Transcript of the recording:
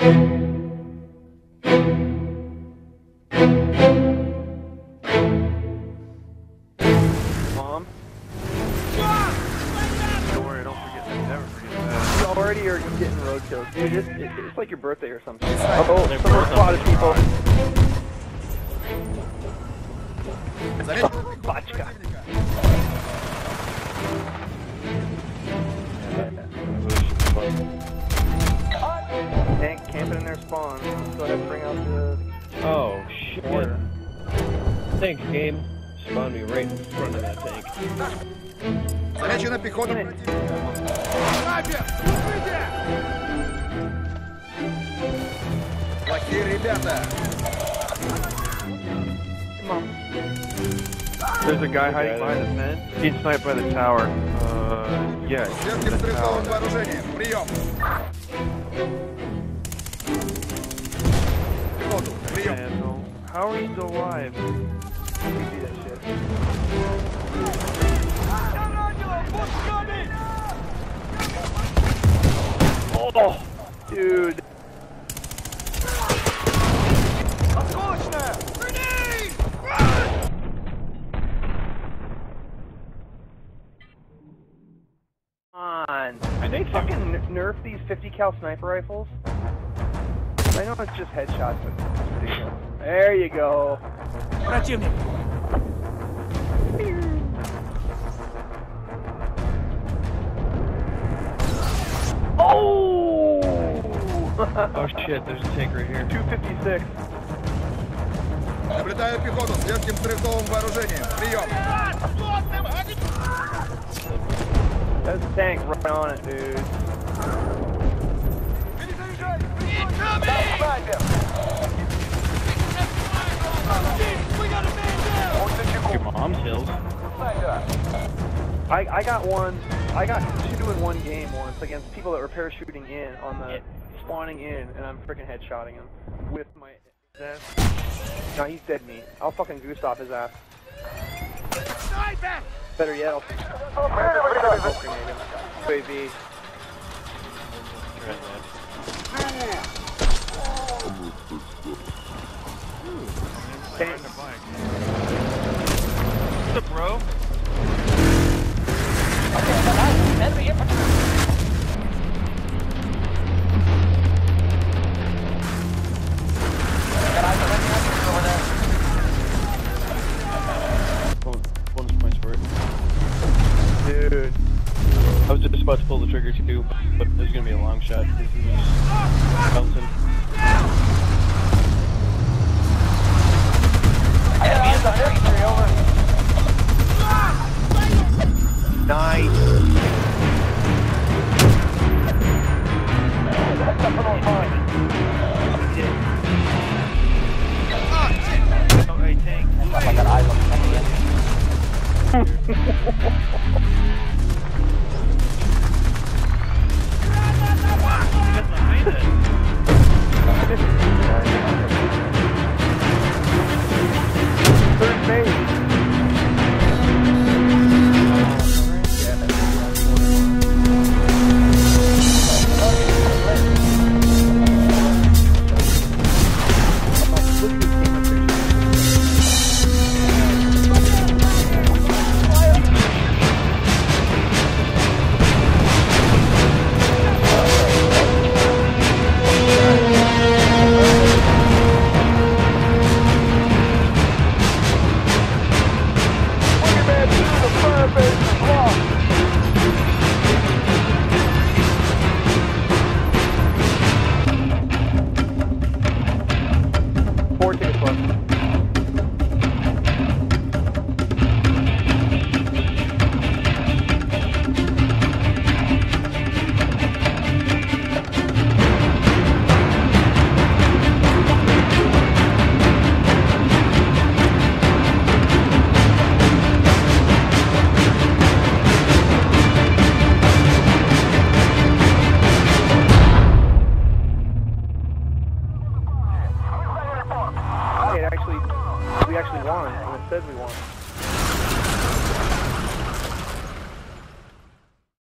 Mom? Don't worry, don't forget, never forget that. You already are getting roadkill. Dude, it's like your birthday or something. Oh, someone spotted people. Bachka. Tank camping in their spawn. Let's go ahead and bring out the... Oh, shit. Thanks, game. Spawned me right in front of that tank. Замечена пехота противника. Плохие ребята. Come on. There's a guy hiding behind the fence. He's sniped by the tower. Yeah. Сверхи стрелковым вооружением. Прием. Пехоту. Прием. How are you still alive? You do that shit. Oh, dude. Did they fucking nerf these 50 cal sniper rifles? I know it's just headshots, but it's ridiculous. There you go. Противник. Oh! Oh shit, there's a tank right here. 256. Наблюдаю пехоту с легким стрелковым вооружением. Прием. There's a tank right on it, dude. Your mom's hills. I got one. I got 2 in one game once against people that were parachuting in on the spawning in, and I'm freaking headshotting him with my ass. No, he's dead meat. I'll fucking goose off his ass. Better yet, I'll grenade him. UAV.